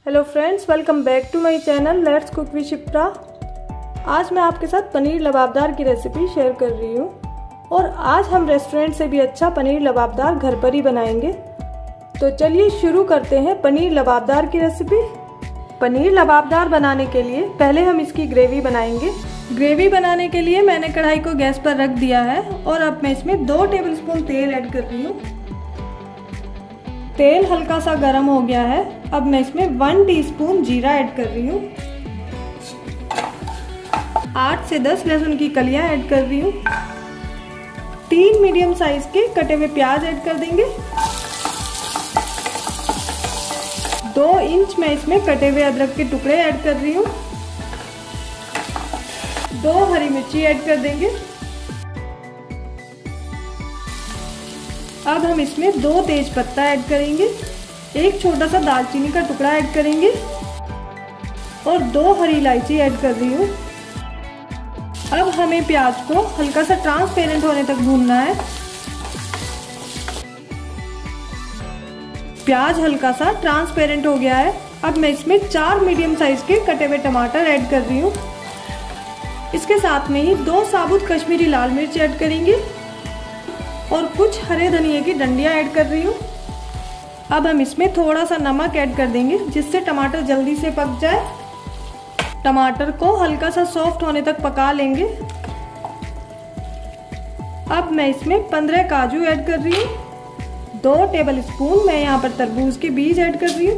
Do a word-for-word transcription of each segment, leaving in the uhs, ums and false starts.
Hello friends, welcome back to my channel let's cook with Shipra. आज मैं आपके साथ पनीर लबाबदार की रेसिपी शेयर कर रही हूँ और आज हम रेस्टोरेंट से भी अच्छा पनीर लबाबदार घर पर ही बनाएंगे। तो चलिए शुरू करते हैं पनीर लबाबदार की रेसिपी। पनीर लबाबदार बनाने के लिए पहले हम इसकी ग्रेवी बनाएंगे। ग्रेवी बनाने के लिए मैंने कढ़ाई को गैस पर रख दिया है और अब मैं इसमें दो टेबलस्पून तेल ऐड कर रही हूँ। तेल हल्का सा गर्म हो गया है। अब मैं इसमें वन टीस्पून जीरा ऐड कर रही हूँ। आठ से दस लहसुन की कलियां ऐड कर रही हूँ। तीन मीडियम साइज के कटे हुए प्याज ऐड कर देंगे। दो इंच मैं इसमें कटे हुए अदरक के टुकड़े ऐड कर रही हूँ। दो हरी मिर्ची ऐड कर देंगे। अब हम इसमें दो तेज पत्ता ऐड करेंगे, एक छोटा सा दालचीनी का टुकड़ा ऐड करेंगे और दो हरी इलायची ऐड कर रही हूँ। अब हमें प्याज को हल्का सा ट्रांसपेरेंट होने तक भूनना है। प्याज हल्का सा ट्रांसपेरेंट हो गया है। अब मैं इसमें चार मीडियम साइज के कटे हुए टमाटर ऐड कर रही हूँ। इसके साथ में ही दो साबुत कश्मीरी लाल मिर्च ऐड करेंगे और कुछ हरे धनिए की डंडियां ऐड कर रही हूँ। अब हम इसमें थोड़ा सा नमक ऐड कर देंगे जिससे टमाटर जल्दी से पक जाए। टमाटर को हल्का सा सॉफ्ट होने तक पका लेंगे। अब मैं इसमें पंद्रह काजू ऐड कर रही हूँ। दो टेबलस्पून मैं यहाँ पर तरबूज के बीज ऐड कर रही हूँ।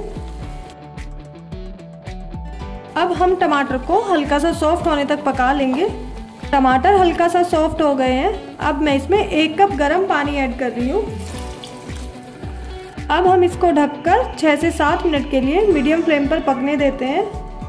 अब हम टमाटर को हल्का सा सॉफ्ट होने तक पका लेंगे। टमाटर हल्का सा सॉफ्ट हो गए हैं। अब मैं इसमें एक कप गर्म पानी ऐड कर रही हूँ। अब हम इसको ढककर छह से सात मिनट के लिए मीडियम फ्लेम पर पकने देते हैं।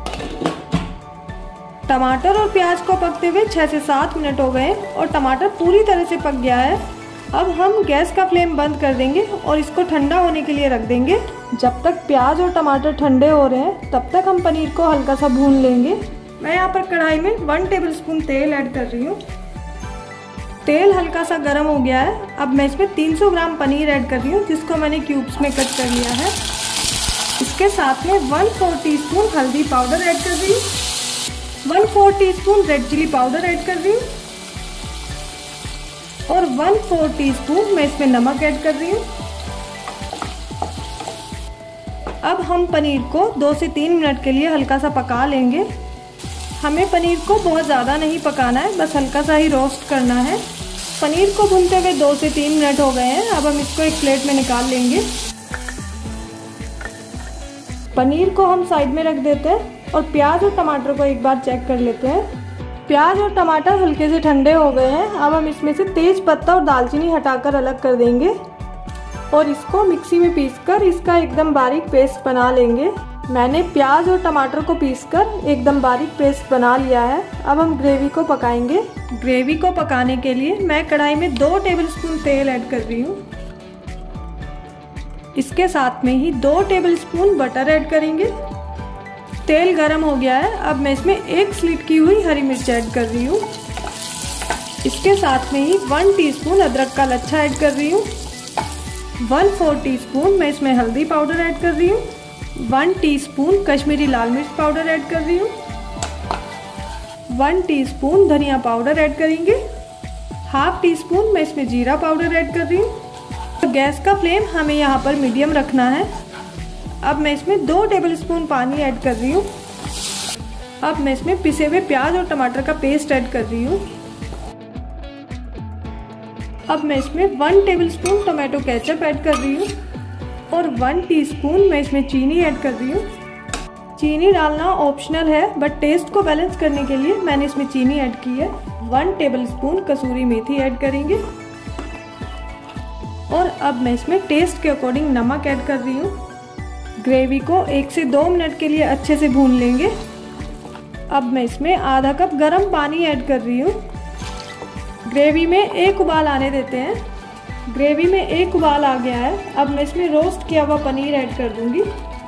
टमाटर और प्याज को पकते हुए छह से सात मिनट हो गए और टमाटर पूरी तरह से पक गया है। अब हम गैस का फ्लेम बंद कर देंगे और इसको ठंडा होने के लिए रख देंगे। जब तक प्याज और टमाटर ठंडे हो रहे हैं तब तक हम पनीर को हल्का सा भून लेंगे। मैं यहाँ पर कढ़ाई में वन टेबलस्पून तेल ऐड कर रही हूँ। तेल हल्का सा गर्म हो गया है। अब मैं इसमें तीन सौ ग्राम पनीर ऐड कर रही हूँ जिसको मैंने क्यूब्स में कट कर लिया है। इसके साथ में वन फोर टीस्पून हल्दी पाउडर ऐड कर रही हूँ। One four teaspoon red chili powder add कर रही हूँ और वन फोर टीस्पून मैं इसमें नमक ऐड कर रही हूँ। अब हम पनीर को दो से तीन मिनट के लिए हल्का सा पका लेंगे। हमें पनीर को बहुत ज़्यादा नहीं पकाना है, बस हल्का सा ही रोस्ट करना है। पनीर को भूनते हुए दो से तीन मिनट हो गए हैं। अब हम इसको एक प्लेट में निकाल लेंगे। पनीर को हम साइड में रख देते हैं और प्याज और टमाटर को एक बार चेक कर लेते हैं। प्याज और टमाटर हल्के से ठंडे हो गए हैं। अब हम इसमें से तेज पत्ता और दालचीनी हटाकर अलग कर देंगे और इसको मिक्सी में पीसकर इसका एकदम बारीक पेस्ट बना लेंगे। मैंने प्याज और टमाटर को पीसकर एकदम बारीक पेस्ट बना लिया है। अब हम ग्रेवी को पकाएंगे। ग्रेवी को पकाने के लिए मैं कढ़ाई में दो टेबलस्पून तेल ऐड कर रही हूँ। इसके साथ में ही दो टेबलस्पून बटर ऐड करेंगे। तेल गरम हो गया है। अब मैं इसमें एक स्लिट की हुई हरी मिर्च ऐड कर रही हूँ। इसके साथ में ही वन टीस्पून अदरक का लच्छा ऐड कर रही हूँ। वन फोर टीस्पून मैं इसमें हल्दी पाउडर ऐड कर रही हूँ। वन टीस्पून कश्मीरी लाल मिर्च पाउडर ऐड कर रही हूँ। वन टीस्पून धनिया पाउडर ऐड करेंगे। हाफ टी स्पून मैं इसमें जीरा पाउडर ऐड कर रही हूँ। तो गैस का फ्लेम हमें यहाँ पर मीडियम रखना है। अब मैं इसमें दो टेबलस्पून पानी ऐड कर रही हूँ। अब मैं इसमें पिसे हुए प्याज और टमाटर का पेस्ट ऐड कर रही हूँ। अब मैं इसमें one tablespoon tomato ketchup add कर रही हूँ और वन टीस्पून मैं इसमें चीनी ऐड कर रही हूँ। चीनी डालना ऑप्शनल है बट टेस्ट को बैलेंस करने के लिए मैंने इसमें चीनी ऐड की है। वन टेबलस्पून कसूरी मेथी ऐड करेंगे और अब मैं इसमें टेस्ट के अकॉर्डिंग नमक ऐड कर रही हूँ। ग्रेवी को एक से दो मिनट के लिए अच्छे से भून लेंगे। अब मैं इसमें आधा कप गर्म पानी ऐड कर रही हूँ। ग्रेवी में एक उबाल आने देते हैं। ग्रेवी में एक उबाल आ गया है। अब मैं इसमें रोस्ट किया हुआ पनीर ऐड कर दूंगी।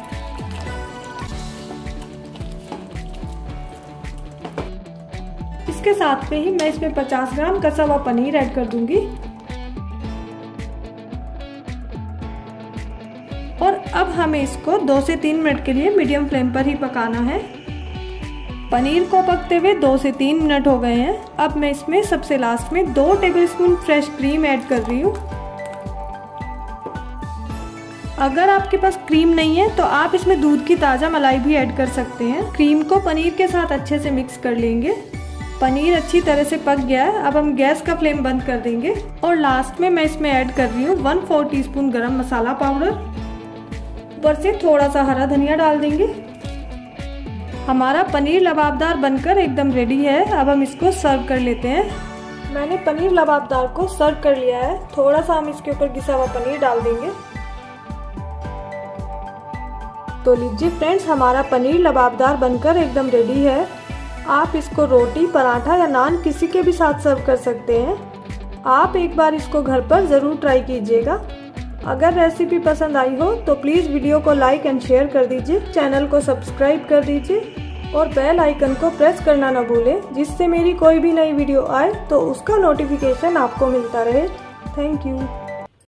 इसके साथ में ही मैं इसमें पचास ग्राम कसा हुआ पनीर ऐड कर दूंगी और अब हमें इसको दो से तीन मिनट के लिए मीडियम फ्लेम पर ही पकाना है। पनीर को पकते हुए दो से तीन मिनट हो गए हैं। अब मैं इसमें सबसे लास्ट में दो टेबलस्पून फ्रेश क्रीम ऐड कर रही हूँ। अगर आपके पास क्रीम नहीं है तो आप इसमें दूध की ताज़ा मलाई भी ऐड कर सकते हैं। क्रीम को पनीर के साथ अच्छे से मिक्स कर लेंगे। पनीर अच्छी तरह से पक गया है। अब हम गैस का फ्लेम बंद कर देंगे और लास्ट में मैं इसमें ऐड कर रही हूँ वन फोर टी स्पून गरम मसाला पाउडर। ऊपर से थोड़ा सा हरा धनिया डाल देंगे। हमारा पनीर लबाबदार बनकर एकदम रेडी है। अब हम इसको सर्व कर लेते हैं। मैंने पनीर लबाबदार को सर्व कर लिया है। थोड़ा सा हम इसके ऊपर घिसा हुआ पनीर डाल देंगे। तो लीजिए फ्रेंड्स, हमारा पनीर लबाबदार बनकर एकदम रेडी है। आप इसको रोटी, पराठा या नान किसी के भी साथ सर्व कर सकते हैं। आप एक बार इसको घर पर ज़रूर ट्राई कीजिएगा। अगर रेसिपी पसंद आई हो तो प्लीज़ वीडियो को लाइक एंड शेयर कर दीजिए, चैनल को सब्सक्राइब कर दीजिए और बेल आइकन को प्रेस करना न भूलें, जिससे मेरी कोई भी नई वीडियो आए तो उसका नोटिफिकेशन आपको मिलता रहे। Thank you.